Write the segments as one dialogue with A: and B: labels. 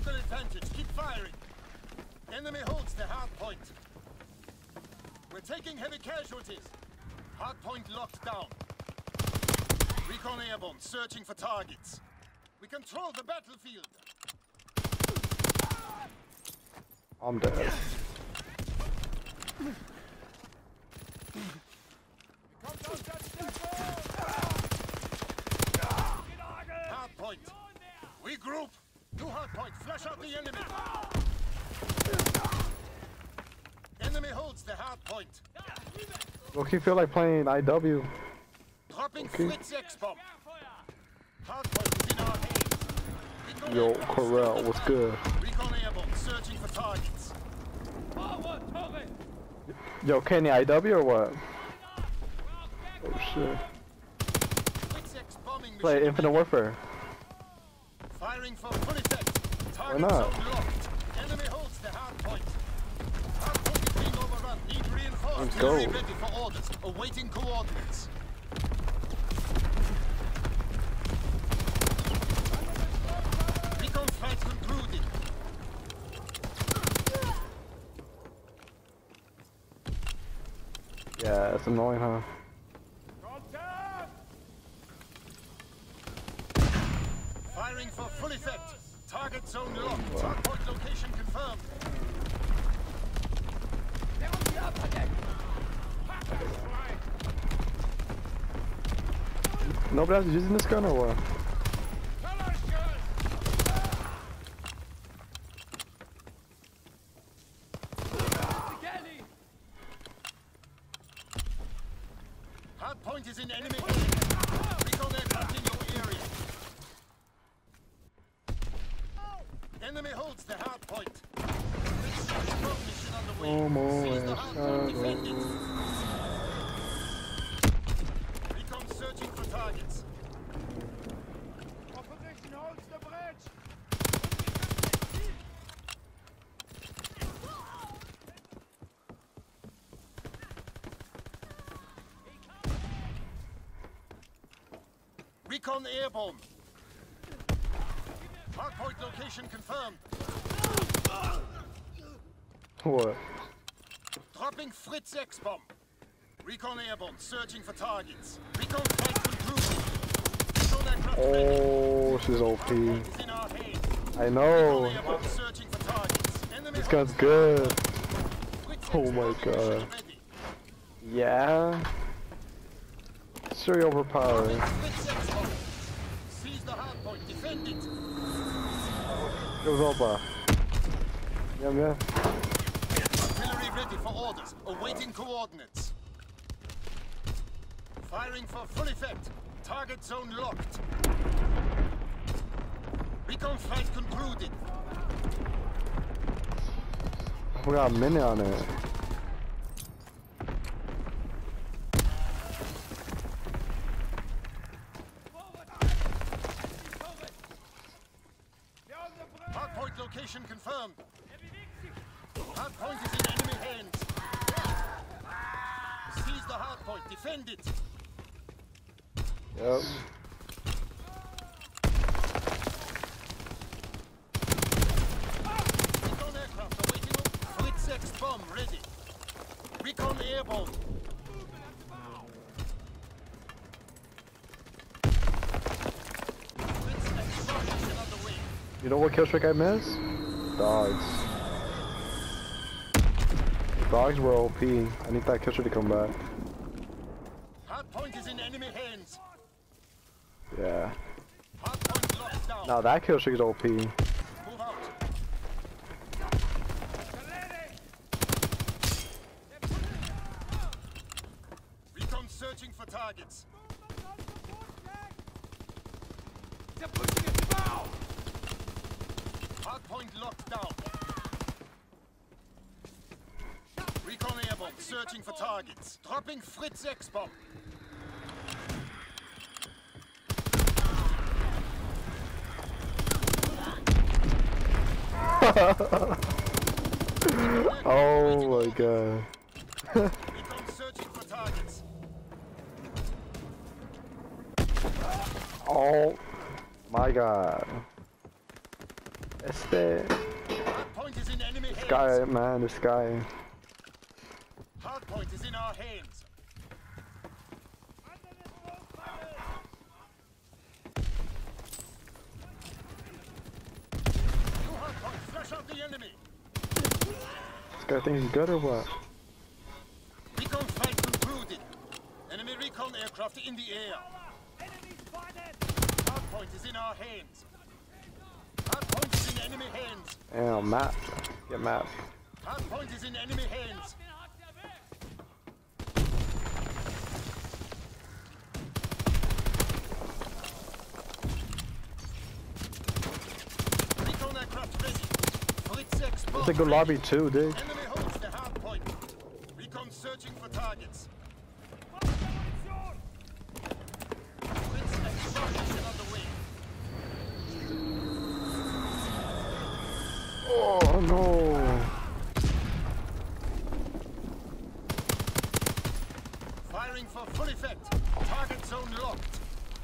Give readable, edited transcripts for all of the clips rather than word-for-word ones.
A: Tactical advantage. Keep firing. Enemy holds the hard point. We're taking heavy casualties. Hard point locked down. Recon airborne, searching for targets. We control the battlefield.
B: I'm dead.
A: Hard point. Regroup. New hard point. Flush out the enemy. Enemy holds the hard point.
B: Okay, feel like playing IW.
A: Dropping Fritz X-bomb. Hard point is in our hands.
B: Yo, Corral, what's good?
A: Recon airborne, searching for targets.
B: Yo, Kenny, IW or what? Oh shit.
A: Fritz X bombing
B: Play
A: machine
B: Infinite Warfare.
A: Firing for full effect. Target
B: not?
A: zone locked. Enemy holds the hard point. Hard point is being overrun. Need reinforced.
B: Let's go.
A: Ready for orders. Awaiting coordinates. Recon flight concluded.
B: Yeah, it's annoying, huh?
A: Firing for full effect. Target zone locked. Hard point location confirmed.
B: Nobody else is using this gun or what?
A: Hard point is in enemy hands. Recon aircraft in your area. Enemy holds the hard point. Mission on the way. Seize the hard point. Defend it. Recon searching for targets. Opposition holds the bridge. Recon airborne. Hardpoint location confirmed.
B: What?
A: Dropping Fritz X-bomb. Recon airborne, searching for targets. Recon flight concluded. Recon aircraft ready.
B: Oh, she's OP.
A: Hardpoint is in our hands.
B: I know.
A: Recon airborne, searching for targets. Enemy
B: This gun's
A: holds
B: good.
A: Fritz
B: Oh my
A: X-bomb
B: God.
A: mission ready.
B: Yeah. Very overpowered.
A: Fritz X-bomb. Seize the hardpoint, defend it.
B: Goes over. Yeah.
A: Artillery ready for orders, awaiting coordinates. Firing for full effect. Target zone locked. Recon flight concluded.
B: We got a minute on it.
A: Hardpoint location confirmed. Hardpoint is in enemy hands. Seize the hardpoint, defend it.
B: Yep.
A: Recon aircraft awaiting. Fritz X-bomb ready. Recon airborne. Fritz X-bomb mission underway.
B: You know what kill streak I missed? Dogs. Dogs were OP. I need that kill streak to come back.
A: Hardpoint is in enemy hands.
B: Yeah.
A: Hardpoint locked down.
B: Now that kill streak is OP.
A: Move out. Recon searching for targets. Hardpoint locked down. Recon airborne searching for targets. Dropping Fritz X-bomb.
B: Oh my god.
A: Recon searching for targets.
B: Oh my god.
A: Hardpoint is in enemy hands.
B: Sky, man, the sky.
A: Hardpoint is in our hands. New hardpoint, flush out the enemy.
B: This guy thinks he's good or what?
A: Recon flight concluded. Enemy recon aircraft in the air. Hardpoint is in our hands. Hardpoint is in enemy hands.
B: Damn, map. Get map.
A: Hardpoint is in enemy hands. Recon aircraft ready. Fritz export.
B: It's a good lobby too, dude.
A: Enemy holds the hardpoint. Recon searching for targets. Fritz export mission underway.
B: Oh no.
A: Firing for full effect. Target zone locked.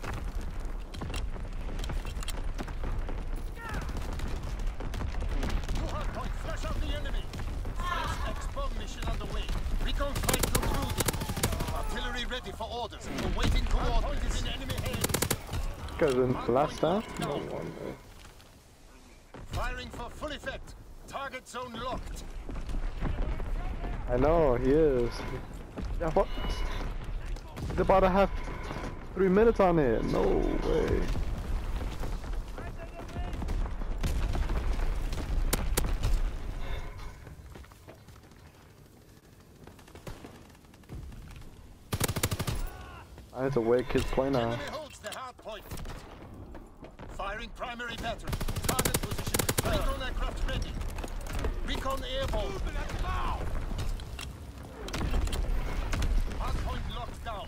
A: New hardpoint, flush out the enemy. Fritz export mission underway. Recon flight concluded. Artillery ready for orders. Awaiting coordinates. In enemy hands.
B: Because in last time? No wonder.
A: Firing for full effect. Target zone locked.
B: I know, he is. Yeah, what? He's about to have 3 minutes on it. No way. I need to wake his play now.
A: Enemy holds the hard point. Firing primary battery. Target position. Recon aircraft ready. Recon airborne. Hard point locked down.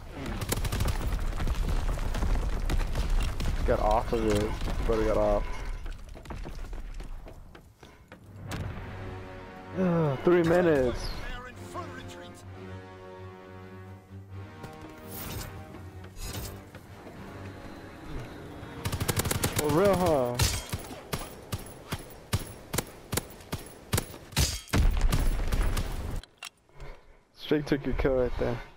B: Get off of it. Better get off. 3 minutes.
A: They are in full retreat.
B: For real, huh? Straight took your kill right there.